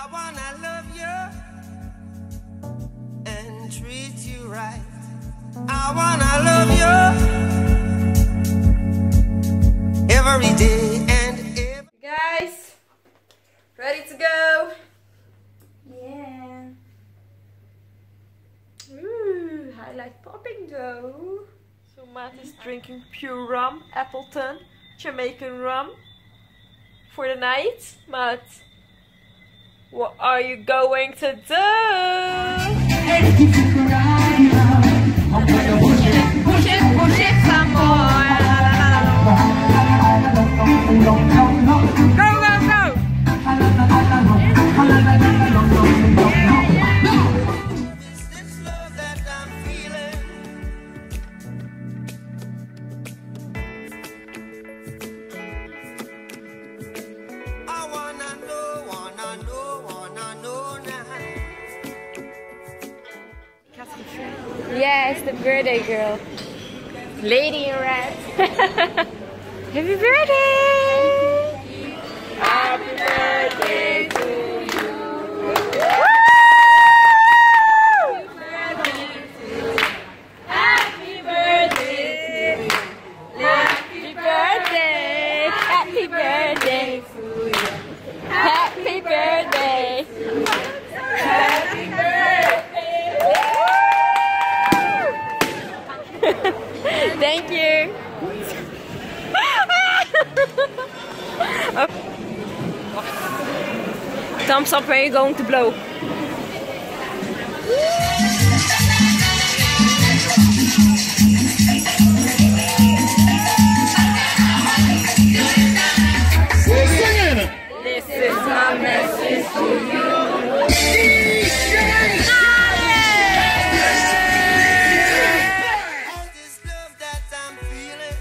wanna love you and treat you right. I wanna love you every day and every. Guys, ready to go? Yeah. Ooh, I like popping though. So Matt is drinking pure rum, Appleton, Jamaican rum for the night. Matt, what are you going to do? Push it some more. Go, go, go! This love that I'm feeling. I wanna know now. Yes, the birthday girl. Lady in red. Happy birthday! Happy birthday to you. Happy birthday. Happy birthday. Happy birthday! Happy birthday! Happy birthday. Thank you! Thumbs up when you're going to blow. This is my message to you. This love that I'm feeling.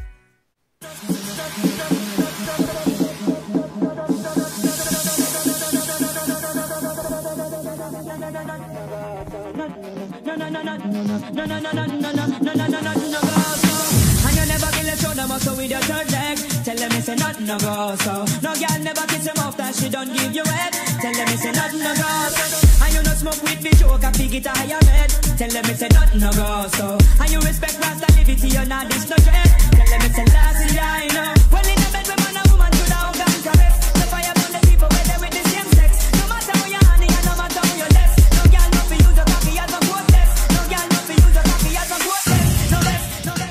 And you never kill a show them so with your third leg. Tell them it's a nothing no go so. No girl never kiss him off that she don't give you head. Tell them it's a nothing no go so. And you no smoke with the joke and pig it a higher bed. Tell them it's a nothing no go so. And you respect Rasta liberty, you're not this no dread. Tell them it's a last I know. Well in the bed with man and woman should have gone caress. The fire burn the people where they with the same sex. No matter how you honey and no matter how you less. No girl no fi use a cocky as a quote less. No girl no fi use a cocky as a quote less. No less, no less.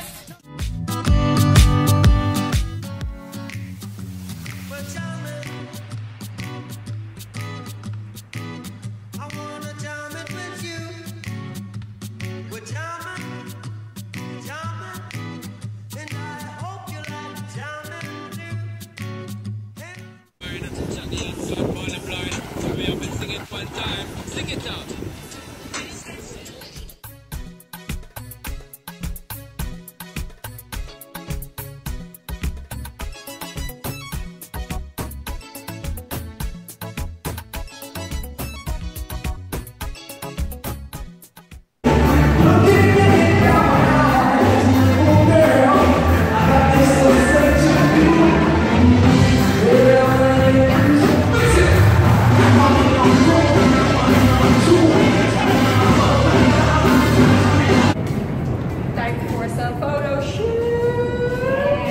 Well, jamming. I wanna jam it with you. We're jamming, and I hope you like jamming too. We have been singing one time. Sing it out. Time for some photo shoot.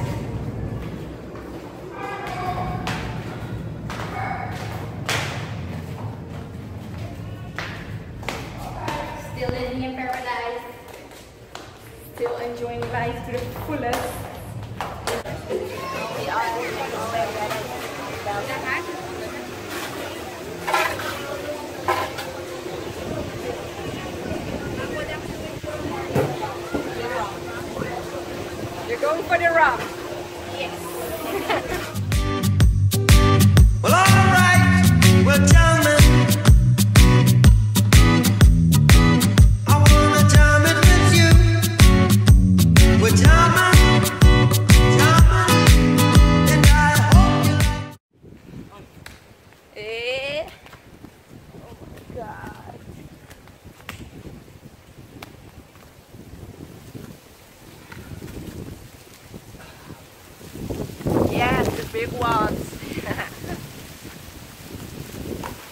Still living in paradise. Still enjoying life to the fullest. You're going for the rock. Well, alright, we're jamming. I wanna jam it with you. We're jamming, and I hope you like. Eh. Oh God. Yes, the big ones.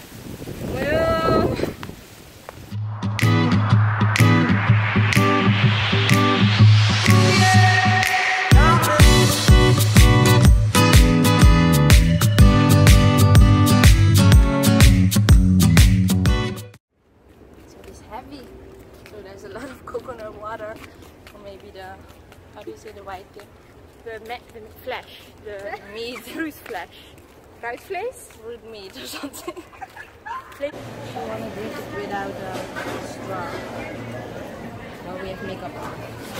flesh, the meat, fruit flesh. Ruisvlees? Fruit meat or something. I want to drink it without a straw. Well, we have makeup on.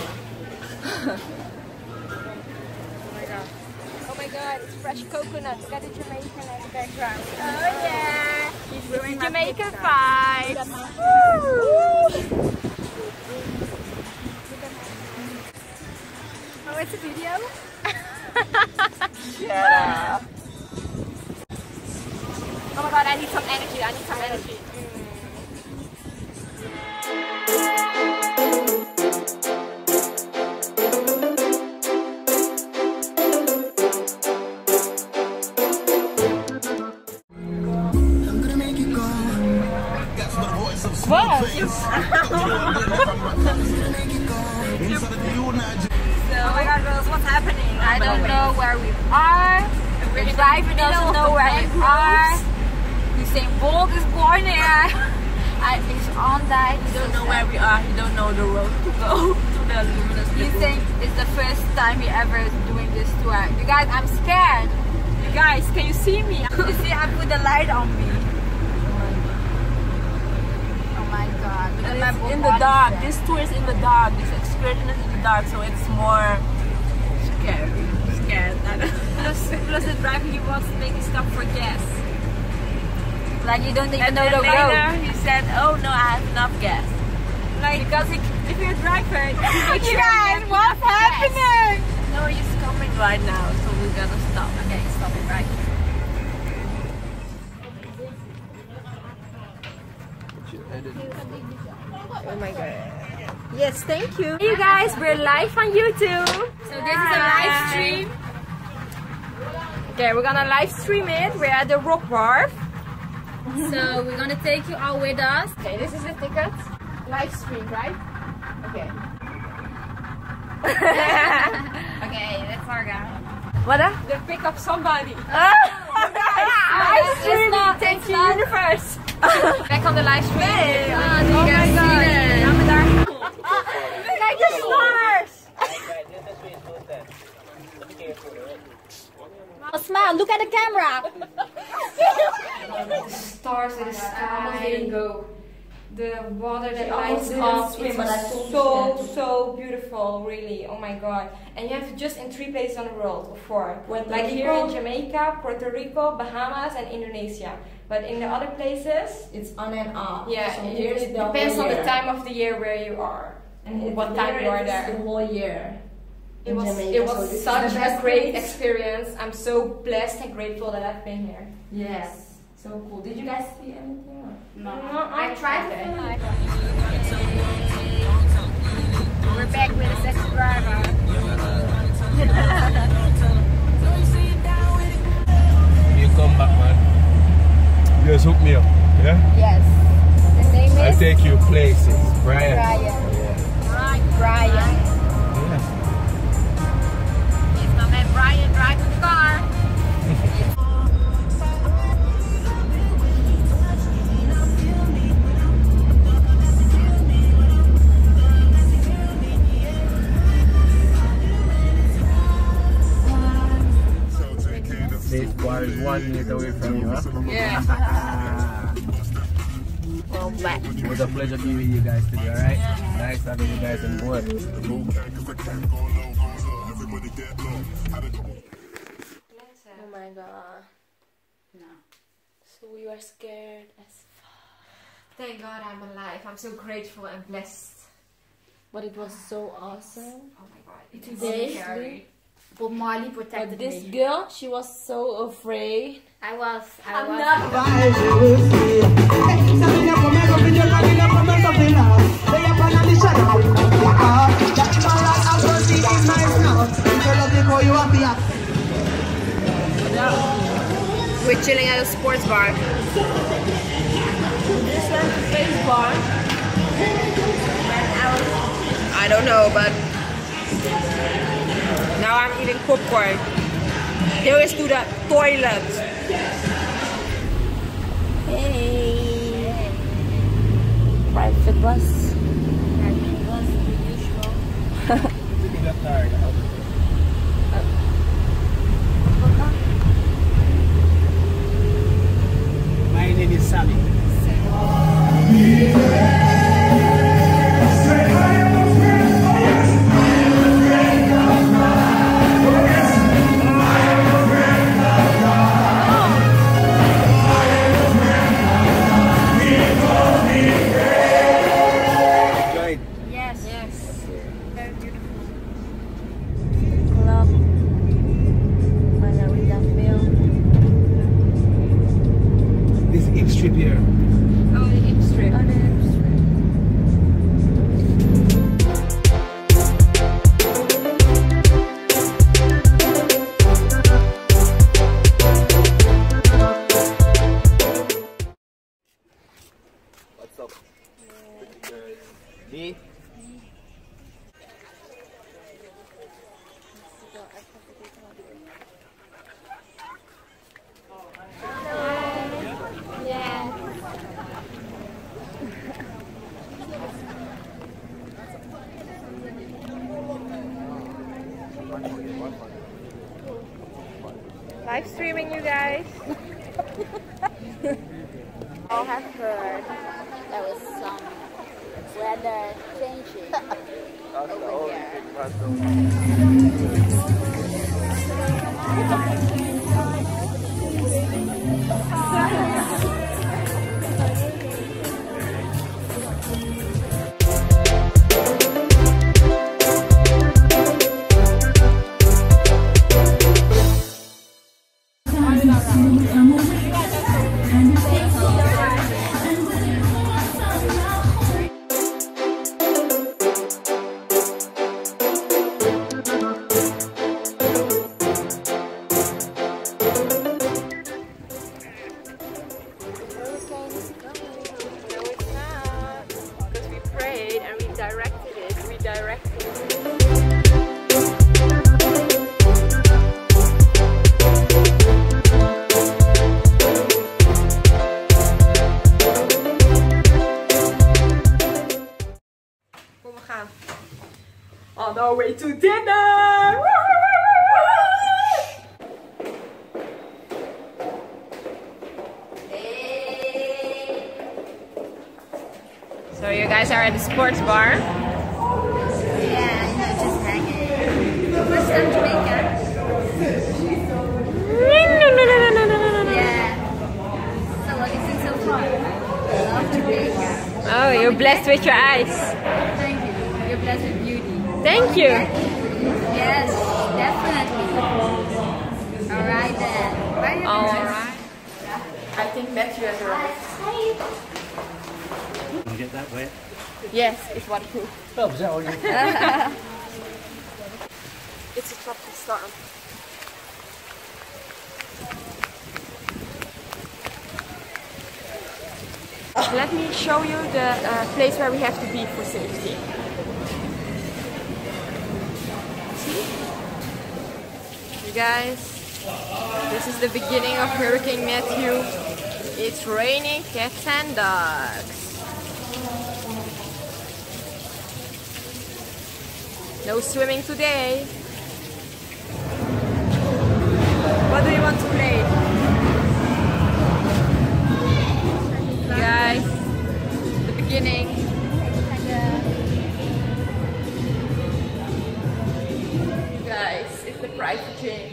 Oh my god, it's fresh coconut. Got the Jamaican in the background. Oh yeah! He's ruining my Jamaican vibes. Oh, it's a video? Yeah. Oh my god, I need some energy. I need some energy. What? Oh my god, girls, what's happening? I don't know where we are. The driver doesn't know where we are. Usain Bolt is born here. He's on that. You don't know where we are. You don't know the road to go to the luminous. You think it's the first time he ever is doing this tour. You guys, I'm scared. You guys, can you see me? You see, I put the light on me. Oh my god. And it's in the dark. This tour is in the dark. This excursion is in the dark, so it's more scary. Scared. Plus the driver, he wants to make me stop for gas. Like you don't even know the road. Later he said, "Oh no, I have enough gas." Like because if you're a driver, you guys, what's happening? No, he's coming right now, so we gotta stop. Okay, stop it right here. Oh my god. Yes, thank you. Hey you guys, we're live on YouTube. So this is a live stream. Okay, we're gonna live stream it. We're at the Rock Wharf. So we're gonna take you all with us. Okay, this is the ticket. Live stream, right? Okay. Okay, let's our guy. What? They pick up somebody. Live stream. Thank you, universe. Back on the live stream. Hey. Oh, do you guys see it? Like the stars. Smile, look at the camera. Stars in the sky. Didn't go. The water that almost lights didn't up. swim, but I told It's so beautiful, really. Oh my god! And you have just in 3 places on the world, or 4. Like here in Jamaica, Puerto Rico, Bahamas, and Indonesia. But in the other places, it's on and off. yeah, so it depends on the time of the year where you are and what time you are there. The whole year. It was such a great experience. I'm so blessed and grateful that I've been here. Yes, so cool. Did you guys see anything? No, I tried to. We're back with a sexy driver. You come back, man. You just hook me up, yeah? Yes. His name is I'll take you places. Brian. Brian. Yeah. He's my man Brian driving the car. This bar is 1 minute away from you, huh? Yeah. Well, black. It was a pleasure being with you guys today, alright? Nice having you guys on board. Oh my god. No. So we were scared as fuck. Thank God I'm alive. I'm so grateful and blessed. But it was so awesome. Oh my god. Today, Bob Marley protected This me. girl, she was so afraid. I was. Not. We're chilling at a sports bar. This is a face bar. I don't know, but now I'm eating popcorn. Here is to the toilet. Hey. Private bus. Private bus, the usual. Give me that card. Sally. Live streaming, you guys. All have heard there was some weather changing over On our way to dinner! So you guys are at the sports bar? Yeah, just hanging. First time Jamaica. Yeah. So what do you think so far? I love Jamaica. Oh, you're blessed with your eyes. Thank you. You're blessed with beauty. Thank you. Yes, definitely. Alright then. Bye. Alright. I think Matthew has arrived. You get that wet? Yes, it's waterproof. Oh, was that all you? It's a tropical storm. Let me show you the place where we have to be for safety. You guys, this is the beginning of Hurricane Matthew. It's raining cats and dogs. No swimming today. What do you want to play? Guys, the beginning. Guys, it's the private gym.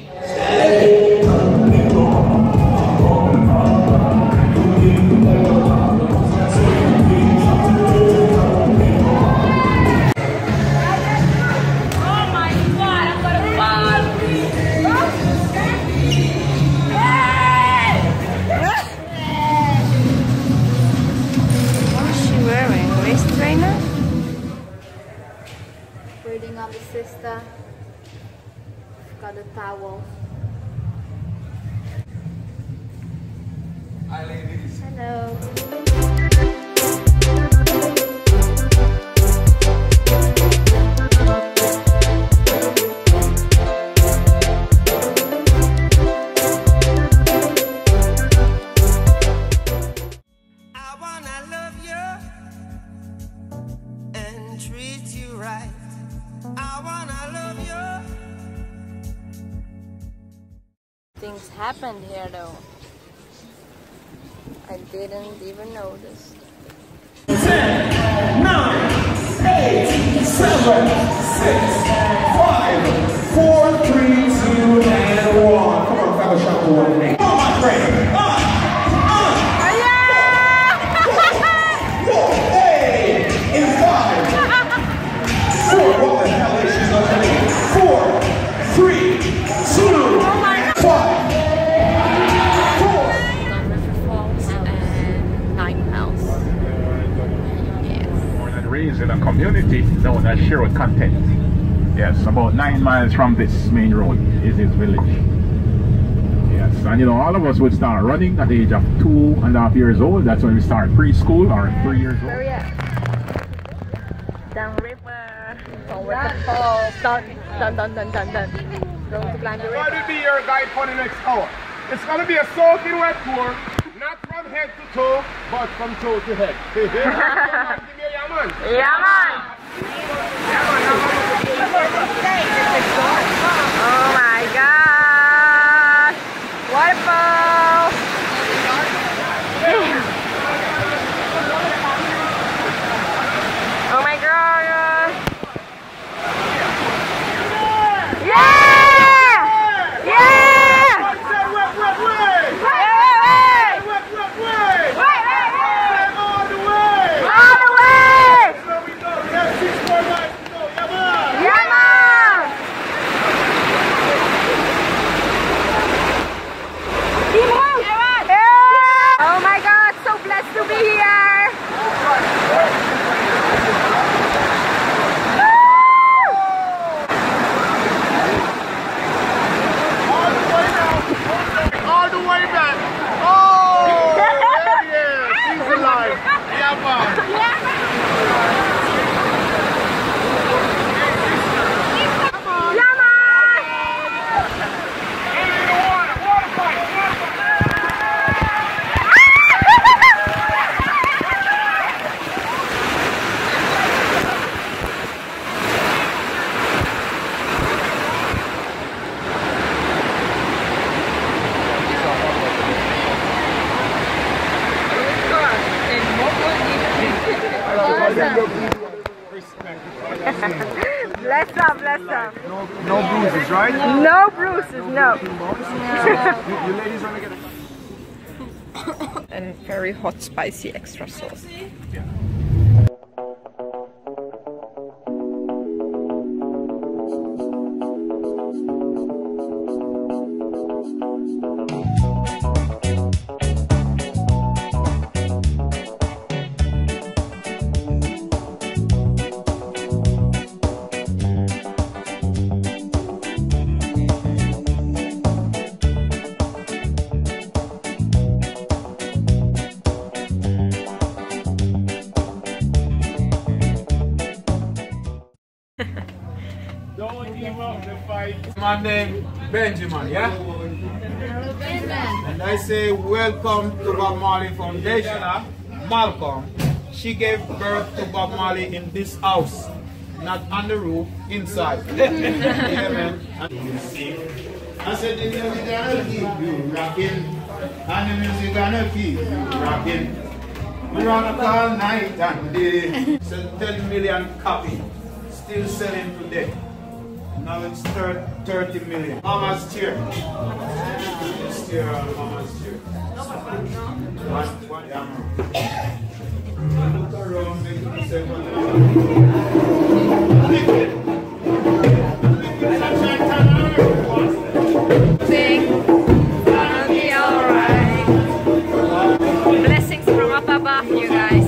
Breathing on the sister. Got a towel. Hi ladies. Hello. I wanna love you and treat you right. I wanna love you. Things happened here though. I didn't even notice. 10, 9, 8, 7, 6, 5, 4, 3, 2, and 1. Come on, have a shot for one minute. Come on, my friend. In 5, 4, what the hell is she going to do? 4, 3, 2, 5. Raised in a community known as Sherwood Content. Yes, about 9 miles from this main road is his village. Yes, and you know, all of us would start running at the age of 2.5 years old. That's when we start preschool, or 3 years old. Where we at? Down river. From waterfalls. Dun. Going to climb the river. What will be your guide for the next hour? It's going to be a soaking wet tour. Not from head to toe, but from toe to head. Yeah, man. Oh my gosh. Waterfall. Oh my god. Yeah! To be here. All the way back. Oh, yeah, easy life. Yeah, man. Bless up, bless up. No bruises, right? No bruises, no. You ladies want to get a... And very hot, spicy extra sauce. Yeah. Don't give up the fight. My name Benjamin, yeah? And I say welcome to Bob Marley Foundation. Malcolm, she gave birth to Bob Marley in this house, not on the roof, inside. Yeah, man. I said the music gonna keep you rocking, and the music gonna keep you rocking. We rock all night and day. Sell 10 million copies, still selling today. Now it's 30 million. Mama's chair. This chair on Mama's chair. What look around, make yourself Sing, gonna be alright. Blessings from up above, you guys.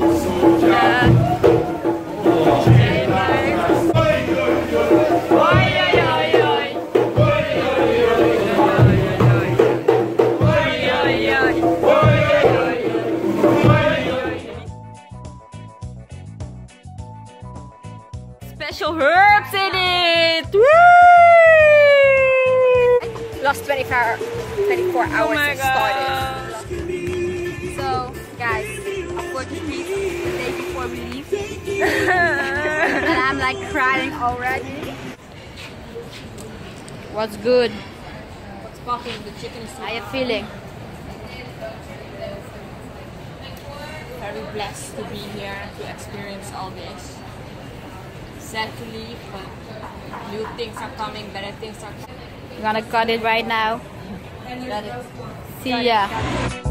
Special herbs in it! Woo! Lost 24 hours my and started. So, guys, unfortunately, the day before we leave, and I'm like crying already. What's good? What's popping? The chicken soup. I have feeling. very blessed to be here to experience all this. Sad to leave, but new things are coming, better things are coming. We're gonna cut it right now. See ya.